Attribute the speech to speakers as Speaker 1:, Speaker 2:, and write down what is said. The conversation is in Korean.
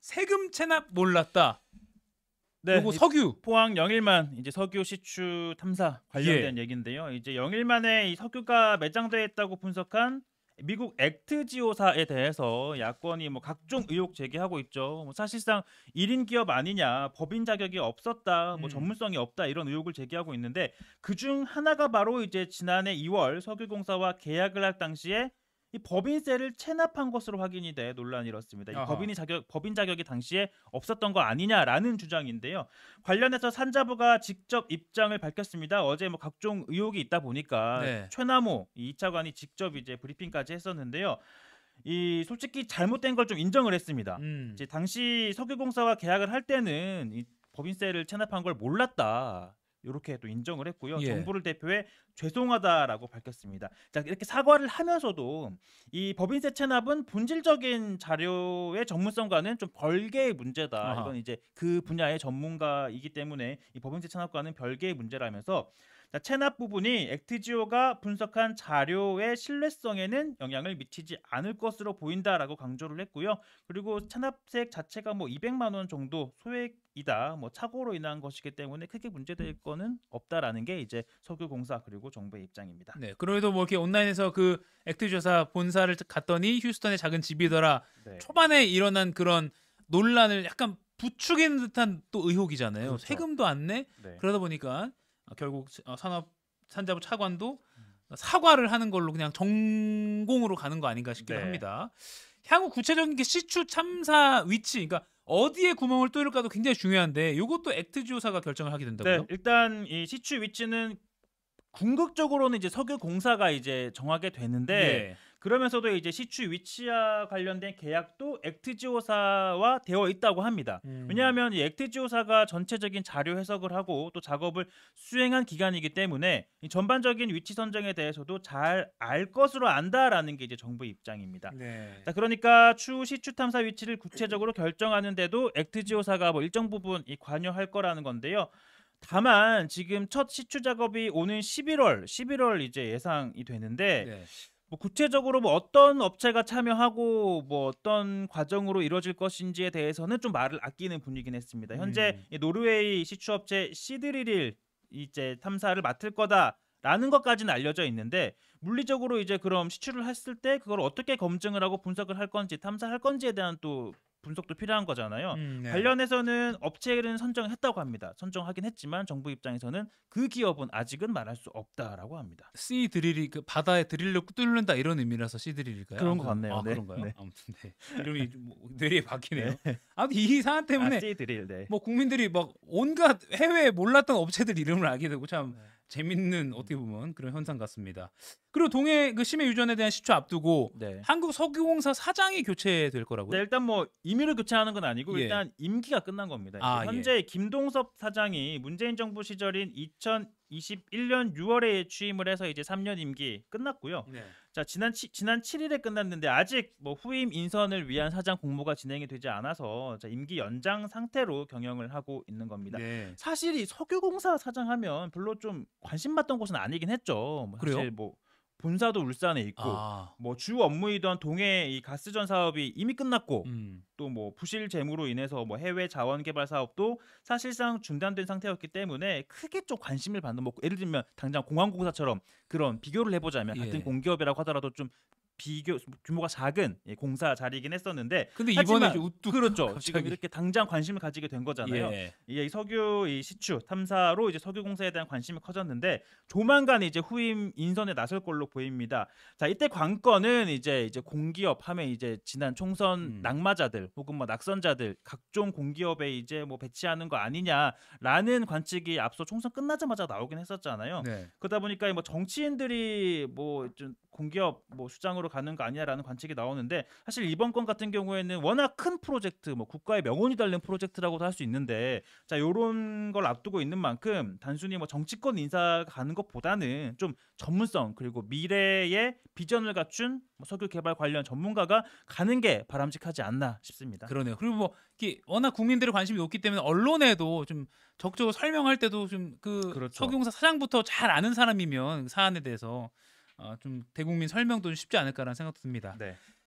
Speaker 1: 세금 체납 몰랐다.
Speaker 2: 네,
Speaker 1: 요거 석유.
Speaker 2: 포항 영일만 이제 석유 시추 탐사 관련된 얘기인데요. 이제 영일만에 이 석유가 매장돼 있다고 분석한 미국 액트지오사에 대해서 야권이 뭐 각종 의혹 제기하고 있죠. 뭐 사실상 1인 기업 아니냐, 법인 자격이 없었다, 뭐 전문성이 없다 이런 의혹을 제기하고 있는데 그중 하나가 바로 이제 지난해 2월 석유공사와 계약을 할 당시에 이 법인세를 체납한 것으로 확인이 돼 논란이 일었습니다. 이
Speaker 1: 아하.
Speaker 2: 법인 자격이 당시에 없었던 거 아니냐라는 주장인데요. 관련해서 산자부가 직접 입장을 밝혔습니다. 어제 뭐 각종 의혹이 있다 보니까
Speaker 1: 네.
Speaker 2: 최남호 이 2차관이 직접 이제 브리핑까지 했었는데요. 이 솔직히 잘못된 걸 좀 인정을 했습니다. 이제 당시 석유공사와 계약을 할 때는 이 법인세를 체납한 걸 몰랐다. 이렇게 또 인정을 했고요.
Speaker 1: 예.
Speaker 2: 정부를 대표해 죄송하다라고 밝혔습니다. 자, 이렇게 사과를 하면서도 이 법인세 체납은 본질적인 자료의 전문성과는 좀 별개의 문제다.
Speaker 1: 아하.
Speaker 2: 이건 이제 그 분야의 전문가이기 때문에 이 법인세 체납과는 별개의 문제라면서 자, 체납 부분이 액트지오가 분석한 자료의 신뢰성에는 영향을 미치지 않을 것으로 보인다라고 강조를 했고요. 그리고 체납세액 자체가 뭐 200만 원 정도 소액이다, 뭐 착오로 인한 것이기 때문에 크게 문제될 거는 없다라는 게 이제 석유공사 그리고 정부의 입장입니다.
Speaker 1: 네. 그래도 뭐 이렇게 온라인에서 그 액트조사 본사를 갔더니 휴스턴의 작은 집이더라.
Speaker 2: 네.
Speaker 1: 초반에 일어난 그런 논란을 약간 부추기는 듯한 또 의혹이잖아요.
Speaker 2: 그렇죠.
Speaker 1: 세금도 안 내.
Speaker 2: 네.
Speaker 1: 그러다 보니까 결국 산자부 차관도 사과를 하는 걸로 그냥 전공으로 가는 거 아닌가 싶기도
Speaker 2: 네.
Speaker 1: 합니다. 향후 구체적인 게 시추 참사 위치, 그러니까 어디에 구멍을 뚫을까도 굉장히 중요한데 이것도 액트지오사가 결정을 하게 된다고요?
Speaker 2: 네, 일단 이 시추 위치는 궁극적으로는 이제 석유공사가 이제 정하게 되는데
Speaker 1: 예.
Speaker 2: 그러면서도 이제 시추 위치와 관련된 계약도 액트지오사와 되어 있다고 합니다. 왜냐하면 이 액트지오사가 전체적인 자료 해석을 하고 또 작업을 수행한 기관이기 때문에 이 전반적인 위치 선정에 대해서도 잘 알 것으로 안다라는 게 이제 정부의 입장입니다.
Speaker 1: 네.
Speaker 2: 자, 그러니까 추후 시추 탐사 위치를 구체적으로 결정하는데도 액트지오사가 뭐 일정 부분 이 관여할 거라는 건데요. 다만 지금 첫 시추 작업이 오는 11월 이제 예상이 되는데
Speaker 1: 네.
Speaker 2: 뭐 구체적으로 뭐 어떤 업체가 참여하고 뭐 어떤 과정으로 이루어질 것인지에 대해서는 좀 말을 아끼는 분위기긴 했습니다. 현재 이 노르웨이 시추업체 시드리릴 이제 탐사를 맡을 거다라는 것까지는 알려져 있는데 물리적으로 이제 그럼 시추를 했을 때 그걸 어떻게 검증을 하고 분석을 할 건지 탐사할 건지에 대한 또 분석도 필요한 거잖아요.
Speaker 1: 네.
Speaker 2: 관련해서는 업체는 선정했다고 합니다. 선정하긴 했지만 정부 입장에서는 그 기업은 아직은 말할 수 없다라고 합니다.
Speaker 1: 씨 드릴이 그 바다에 드릴로 뚫는다 이런 의미라서 씨 드릴일까요?
Speaker 2: 그런 것 같네요.
Speaker 1: 아,
Speaker 2: 네.
Speaker 1: 그런가요?
Speaker 2: 네.
Speaker 1: 아무튼 네. 이름이 뭐 뇌리에 박히네요. 아무튼 이 사안 때문에
Speaker 2: 시드릴. 네.
Speaker 1: 뭐 국민들이 막 온갖 해외에 몰랐던 업체들 이름을 알게 되고 참
Speaker 2: 네.
Speaker 1: 재밌는 어떻게 보면 그런 현상 같습니다. 그리고 동해 그 심해 유전에 대한 시추 앞두고
Speaker 2: 네.
Speaker 1: 한국석유공사 사장이 교체될 거라고요?
Speaker 2: 네, 일단 뭐 임의로 교체하는 건 아니고
Speaker 1: 예.
Speaker 2: 일단 임기가 끝난 겁니다.
Speaker 1: 아,
Speaker 2: 현재 김동섭 사장이 문재인 정부 시절인 2021년 6월에 취임을 해서 이제 3년 임기 끝났고요.
Speaker 1: 네.
Speaker 2: 자, 지난 7일에 끝났는데 아직 뭐 후임 인선을 위한 사장 공모가 진행이 되지 않아서 자, 임기 연장 상태로 경영을 하고 있는 겁니다.
Speaker 1: 네.
Speaker 2: 사실 이 석유공사 사장하면 별로 좀 관심 받던 곳은 아니긴 했죠. 뭐 사실
Speaker 1: 그래요?
Speaker 2: 뭐 본사도 울산에 있고
Speaker 1: 아.
Speaker 2: 뭐 주 업무이던 동해 이 가스전 사업이 이미 끝났고
Speaker 1: 음.
Speaker 2: 또 뭐 부실 재무로 인해서 뭐 해외 자원 개발 사업도 사실상 중단된 상태였기 때문에 크게 좀 관심을 받는 뭐 예를 들면 당장 공항공사처럼 그런 비교를 해보자면 같은
Speaker 1: 예.
Speaker 2: 공기업이라고 하더라도 좀 규모가 작은 공사 자리이긴 했었는데
Speaker 1: 근데
Speaker 2: 하지만
Speaker 1: 이번에 우뚝
Speaker 2: 그렇죠.
Speaker 1: 갑자기.
Speaker 2: 지금 이렇게 당장 관심을 가지게 된 거잖아요.
Speaker 1: 예.
Speaker 2: 이 석유 이 시추 탐사로 이제 석유공사에 대한 관심이 커졌는데 조만간 이제 후임 인선에 나설 걸로 보입니다. 자, 이때 관건은 이제 공기업 하면 이제 지난 총선 낙마자들 혹은 뭐 낙선자들 각종 공기업에 이제 뭐 배치하는 거 아니냐라는 관측이 앞서 총선 끝나자마자 나오긴 했었잖아요.
Speaker 1: 네.
Speaker 2: 그러다 보니까 뭐 정치인들이 뭐 좀 공기업 뭐 수장으로 가는 거 아니냐라는 관측이 나오는데 사실 이번 건 같은 경우에는 워낙 큰 프로젝트 뭐 국가의 명운이 달린 프로젝트라고도 할 수 있는데 자 요런 걸 앞두고 있는 만큼 단순히 뭐 정치권 인사가 가는 것보다는 좀 전문성 그리고 미래의 비전을 갖춘 뭐 석유 개발 관련 전문가가 가는 게 바람직하지 않나 싶습니다.
Speaker 1: 그러네요. 그리고 뭐 이게 워낙 국민들의 관심이 높기 때문에 언론에도 좀 적극적으로 설명할 때도 좀 그
Speaker 2: 그렇죠.
Speaker 1: 석유공사 사장부터 잘 아는 사람이면 사안에 대해서 좀 대국민 설명도 쉽지 않을까라는 생각도 듭니다.
Speaker 2: 네.